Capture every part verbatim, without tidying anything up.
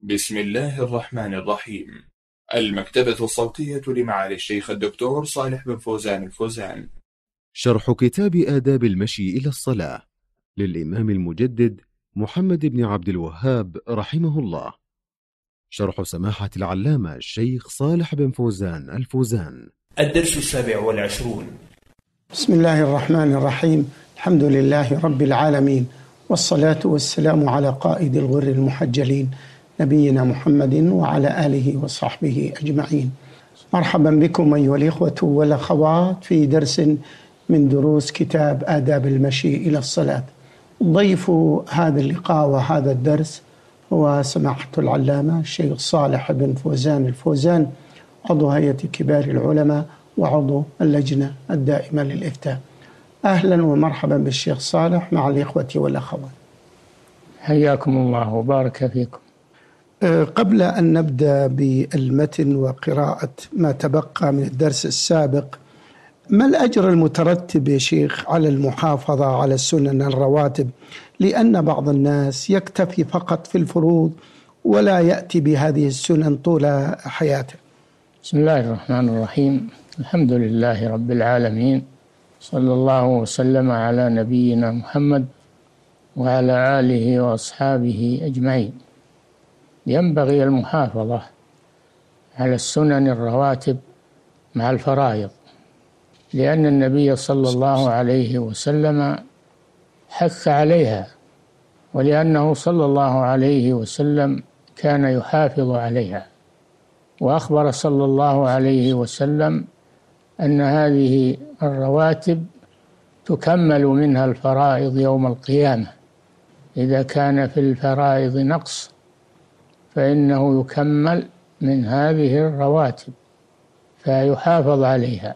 بسم الله الرحمن الرحيم. المكتبة الصوتية لمعالي الشيخ الدكتور صالح بن فوزان الفوزان. شرح كتاب آداب المشي إلى الصلاة للإمام المجدد محمد بن عبد الوهاب رحمه الله. شرح سماحة العلامة الشيخ صالح بن فوزان الفوزان. الدرس السابع والعشرون. بسم الله الرحمن الرحيم. الحمد لله رب العالمين، والصلاة والسلام على قائد الغر المحجلين نبينا محمد وعلى آله وصحبه أجمعين. مرحبا بكم أيها الإخوة والأخوات في درس من دروس كتاب آداب المشي إلى الصلاة. ضيف هذا اللقاء وهذا الدرس هو سماحة العلامة الشيخ صالح بن فوزان الفوزان، عضو هيئة كبار العلماء وعضو اللجنة الدائمة للإفتاء. أهلا ومرحبا بالشيخ صالح مع الإخوة والأخوات. حياكم الله وبارك فيكم. قبل أن نبدأ بالمتن وقراءة ما تبقى من الدرس السابق، ما الأجر المترتب يا شيخ على المحافظة على السنن الرواتب؟ لأن بعض الناس يكتفي فقط في الفروض ولا يأتي بهذه السنن طول حياته. بسم الله الرحمن الرحيم. الحمد لله رب العالمين، صلى الله وسلم على نبينا محمد وعلى آله وأصحابه أجمعين. ينبغي المحافظة على السنن الرواتب مع الفرائض، لأن النبي صلى الله عليه وسلم حث عليها، ولأنه صلى الله عليه وسلم كان يحافظ عليها، وأخبر صلى الله عليه وسلم أن هذه الرواتب تكمل منها الفرائض يوم القيامة. إذا كان في الفرائض نقص فإنه يكمل من هذه الرواتب فيحافظ عليها،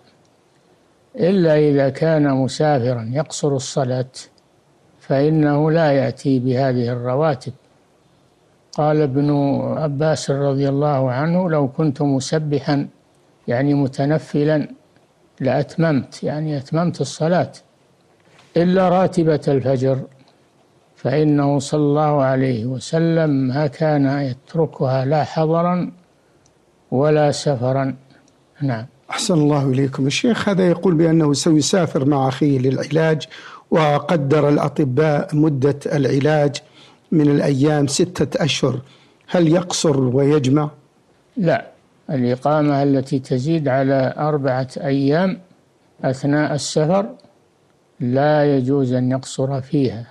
إلا إذا كان مسافرا يقصر الصلاة فإنه لا يأتي بهذه الرواتب. قال ابن عباس رضي الله عنه: لو كنت مسبحا يعني متنفلا لأتممت، يعني أتممت الصلاة، إلا راتبة الفجر فإنه صلى الله عليه وسلم ما كان يتركها لا حضرا ولا سفرا. نعم. أحسن الله إليكم. الشيخ هذا يقول بأنه سيسافر مع أخيه للعلاج، وقدر الأطباء مدة العلاج من الأيام ستة أشهر، هل يقصر ويجمع؟ لا، الإقامة التي تزيد على أربعة أيام أثناء السفر لا يجوز أن يقصر فيها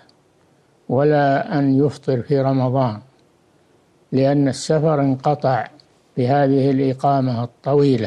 ولا أن يفطر في رمضان، لأن السفر انقطع بهذه الإقامة الطويلة،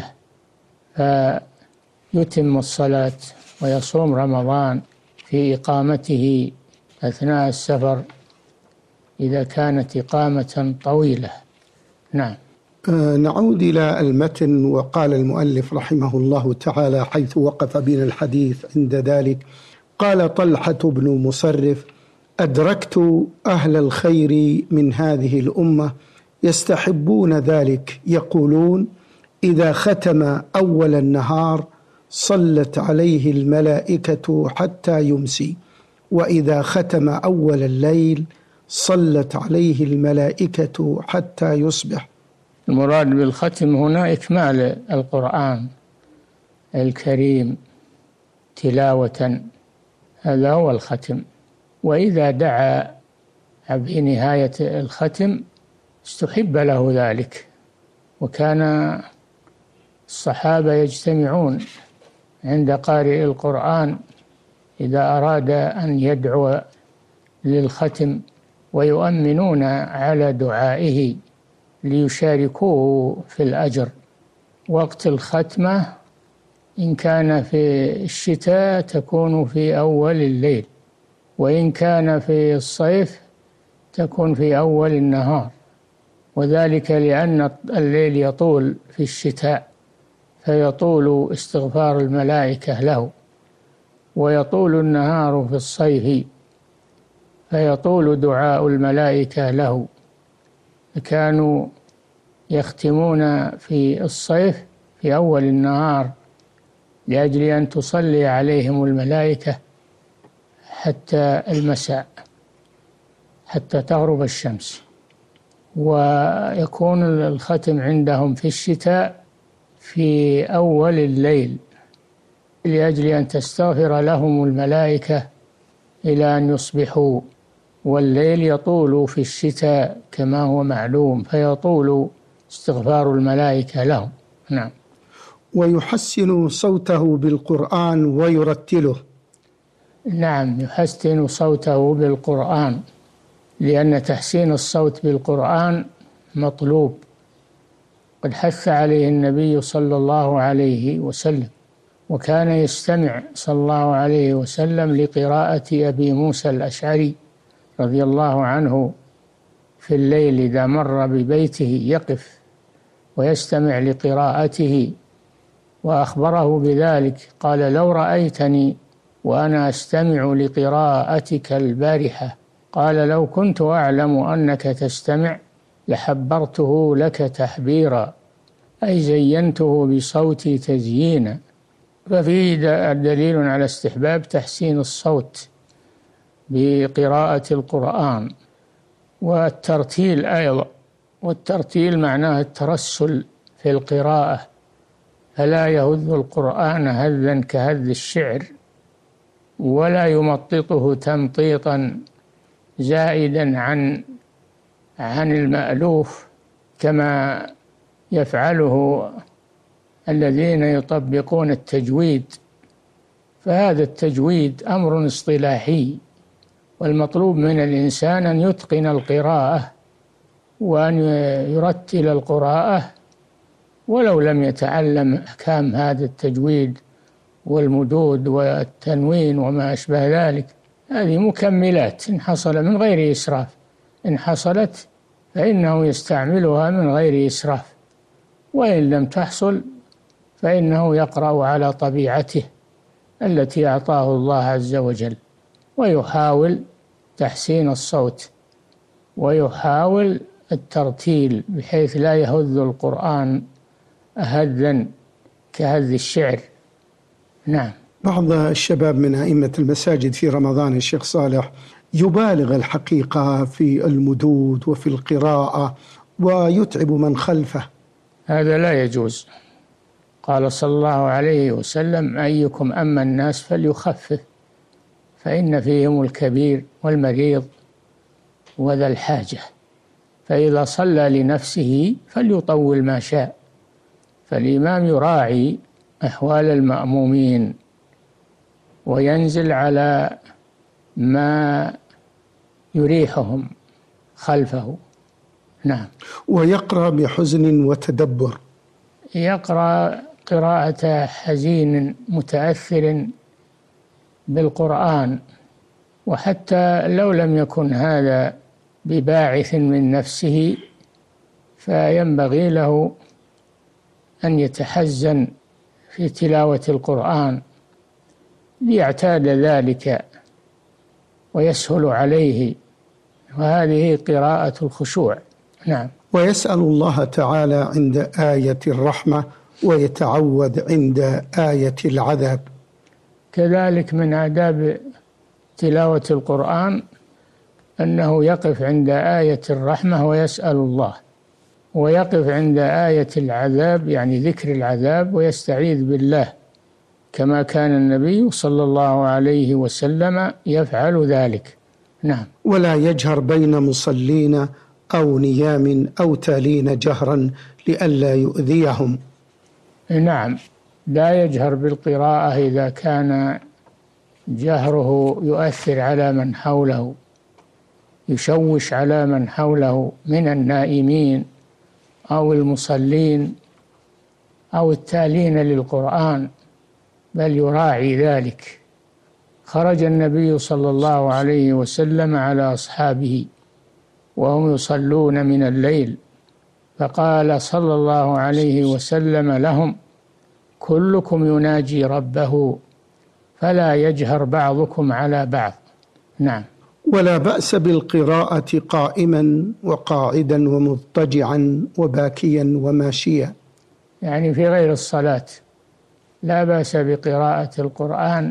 فيتم الصلاة ويصوم رمضان في إقامته أثناء السفر إذا كانت إقامة طويلة. نعم. نعود إلى المتن. وقال المؤلف رحمه الله تعالى حيث وقف بنا الحديث عند ذلك: قال طلحة بن مصرف: أدركت أهل الخير من هذه الأمة يستحبون ذلك، يقولون: إذا ختم أول النهار صلت عليه الملائكة حتى يمسي، وإذا ختم أول الليل صلت عليه الملائكة حتى يصبح. المراد بالختم هنا إكمال القرآن الكريم تلاوة، هذا هو الختم. وإذا دعا في نهاية الختم استحب له ذلك، وكان الصحابة يجتمعون عند قارئ القرآن إذا أراد أن يدعو للختم ويؤمنون على دعائه ليشاركوه في الأجر. وقت الختمة إن كان في الشتاء تكون في أول الليل، وإن كان في الصيف تكون في أول النهار، وذلك لأن الليل يطول في الشتاء فيطول استغفار الملائكة له، ويطول النهار في الصيف فيطول دعاء الملائكة له. كانوا يختمون في الصيف في أول النهار لأجل أن تصلي عليهم الملائكة حتى المساء، حتى تغرب الشمس. ويكون الختم عندهم في الشتاء في أول الليل لأجل أن تستغفر لهم الملائكة إلى أن يصبحوا، والليل يطول في الشتاء كما هو معلوم، فيطول استغفار الملائكة لهم. نعم. ويحسن صوته بالقرآن ويرتله. نعم، يحسن صوته بالقرآن، لأن تحسين الصوت بالقرآن مطلوب، قد حث عليه النبي صلى الله عليه وسلم، وكان يستمع صلى الله عليه وسلم لقراءة أبي موسى الأشعري رضي الله عنه في الليل إذا مر ببيته يقف ويستمع لقراءته، وأخبره بذلك قال: لو رأيتني وأنا أستمع لقراءتك البارحة، قال: لو كنت أعلم أنك تستمع لحبرته لك تحبيرا، أي زينته بصوتي تزيينا. ففيه دليل على استحباب تحسين الصوت بقراءة القرآن، والترتيل أيضا، والترتيل معناه الترسل في القراءة، فلا يهذ القرآن هذا كهذ الشعر، ولا يمططه تمطيطا زائدا عن عن المألوف كما يفعله الذين يطبقون التجويد، فهذا التجويد أمر اصطلاحي، والمطلوب من الإنسان أن يتقن القراءة وأن يرتل القراءة ولو لم يتعلم أحكام هذا التجويد والمدود والتنوين وما أشبه ذلك. هذه مكملات إن حصل من غير إسراف، إن حصلت فإنه يستعملها من غير إسراف، وإن لم تحصل فإنه يقرأ على طبيعته التي أعطاه الله عز وجل، ويحاول تحسين الصوت ويحاول الترتيل بحيث لا يهذ القرآن هذا كهذ الشعر. نعم. بعض الشباب من أئمة المساجد في رمضان الشيخ صالح يبالغ الحقيقة في المدود وفي القراءة ويتعب من خلفه، هذا لا يجوز. قال صلى الله عليه وسلم: أيكم أما الناس فليخفف، فإن فيهم الكبير والمريض وذا الحاجة، فإذا صلى لنفسه فليطول ما شاء، فالإمام يراعي أحوال المأمومين وينزل على ما يريحهم خلفه. نعم. ويقرأ بحزن وتدبر، يقرأ قراءة حزين متأثر بالقرآن، وحتى لو لم يكن هذا بباعث من نفسه فينبغي له أن يتحزن في تلاوة القرآن ليعتاد ذلك ويسهل عليه، وهذه قراءة الخشوع. نعم. ويسأل الله تعالى عند آية الرحمة ويتعوذ عند آية العذاب. كذلك من آداب تلاوة القرآن أنه يقف عند آية الرحمة ويسأل الله، ويقف عند آية العذاب يعني ذكر العذاب ويستعيذ بالله، كما كان النبي صلى الله عليه وسلم يفعل ذلك. نعم. ولا يجهر بين مصلين أو نيام أو تالين جهرا لئلا يؤذيهم. نعم، لا يجهر بالقراءة إذا كان جهره يؤثر على من حوله، يشوش على من حوله من النائمين أو المصلين أو التالين للقرآن، بل يراعي ذلك. خرج النبي صلى الله عليه وسلم على أصحابه وهم يصلون من الليل، فقال صلى الله عليه وسلم لهم: كلكم يناجي ربه فلا يجهر بعضكم على بعض. نعم. ولا بأس بالقراءة قائما وقاعدا ومضطجعا وباكيا وماشيا، يعني في غير الصلاة لا بأس بقراءة القرآن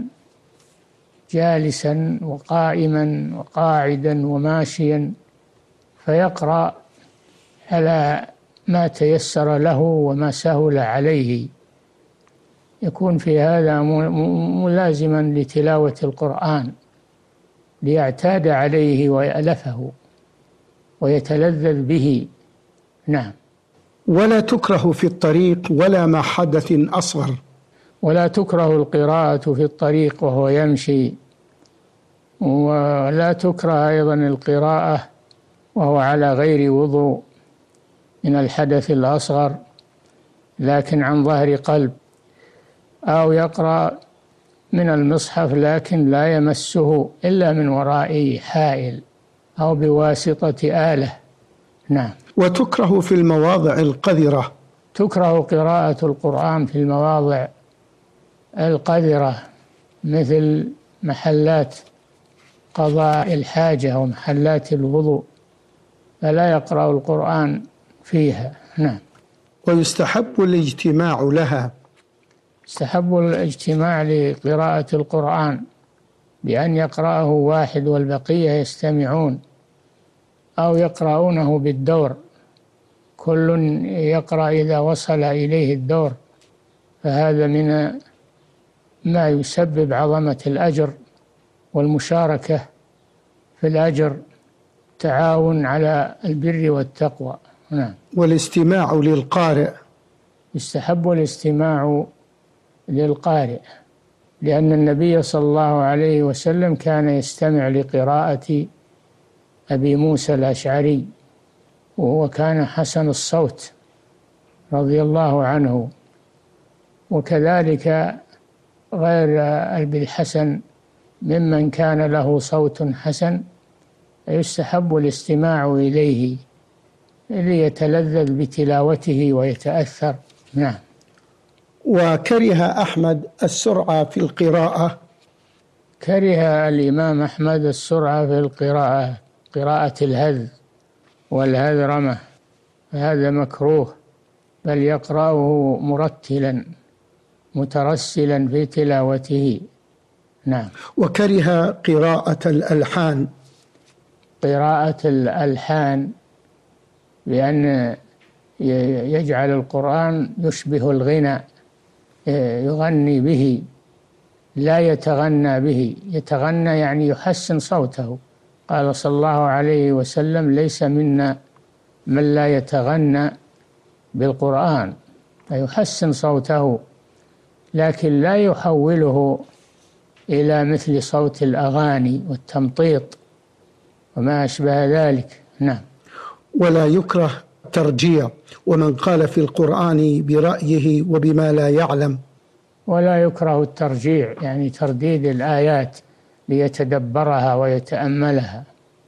جالسا وقائما وقاعدا وماشيا، فيقرأ على ما تيسر له وما سهل عليه، يكون في هذا ملازما لتلاوة القرآن ليعتاد عليه ويألفه ويتلذذ به. نعم. ولا تكره في الطريق ولا مع حدث أصغر. ولا تكره القراءة في الطريق وهو يمشي، ولا تكره أيضا القراءة وهو على غير وضوء من الحدث الأصغر لكن عن ظهر قلب، أو يقرأ من المصحف لكن لا يمسه إلا من وراء حائل أو بواسطة آلة. نعم. وتكره في المواضع القذرة. تكره قراءة القرآن في المواضع القذرة مثل محلات قضاء الحاجة ومحلات الوضوء، فلا يقرأ القرآن فيها. نعم. ويستحب الاجتماع لها. يستحب الاجتماع لقراءة القرآن بأن يقرأه واحد والبقية يستمعون، أو يقرؤونه بالدور، كل يقرأ إذا وصل إليه الدور، فهذا من ما يسبب عظمة الأجر والمشاركة في الأجر، تعاون على البر والتقوى. نعم. والاستماع للقارئ. يستحب الاستماع للقارئ لأن النبي صلى الله عليه وسلم كان يستمع لقراءة أبي موسى الأشعري، وهو كان حسن الصوت رضي الله عنه، وكذلك غير أبي الحسن ممن كان له صوت حسن يستحب الاستماع إليه ليتلذذ بتلاوته ويتأثر. نعم. وكره أحمد السرعة في القراءة. كره الإمام أحمد السرعة في القراءة، قراءة الهذ والهذرمة، هذا مكروه، بل يقرأه مرتلا مترسلا في تلاوته. نعم. وكره قراءة الألحان. قراءة الألحان بأن يجعل القرآن يشبه الغنى، يغني به لا يتغنى به. يتغنى يعني يحسن صوته. قال صلى الله عليه وسلم: ليس منا من لا يتغنى بالقرآن، فيحسن صوته لكن لا يحوله إلى مثل صوت الأغاني والتمطيط وما أشبه ذلك. نعم. ولا يكره ترجيع، ومن قال في القرآن برأيه وبما لا يعلم. ولا يكره الترجيع يعني ترديد الآيات ليتدبرها ويتأملها،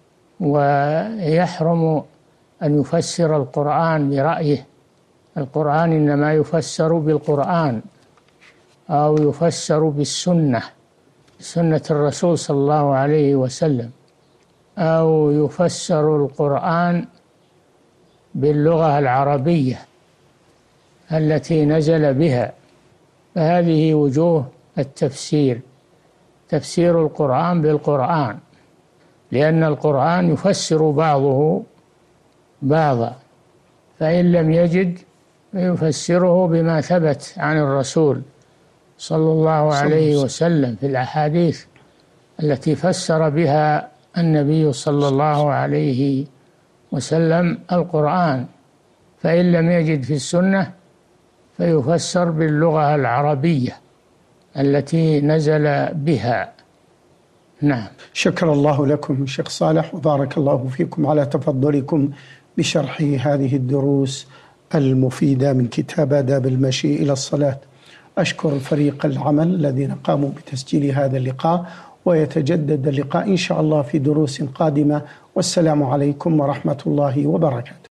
ويحرم أن يفسر القرآن برأيه. القرآن إنما يفسر بالقرآن أو يفسر بالسنة، سنة الرسول صلى الله عليه وسلم، أو يفسر القرآن باللغة العربية التي نزل بها. فهذه وجوه التفسير: تفسير القرآن بالقرآن، لأن القرآن يفسر بعضه بعضا، فإن لم يجد يفسره بما ثبت عن الرسول صلى الله عليه وسلم في الأحاديث التي فسر بها النبي صلى الله عليه وسلم القرآن. فإن لم يجد في السنة فيفسر باللغة العربية التي نزل بها. نعم. شكر الله لكم شيخ صالح، وبارك الله فيكم على تفضلكم بشرح هذه الدروس المفيدة من كتاب آداب المشي إلى الصلاة. أشكر فريق العمل الذين قاموا بتسجيل هذا اللقاء، ويتجدد اللقاء إن شاء الله في دروس قادمة، والسلام عليكم ورحمة الله وبركاته.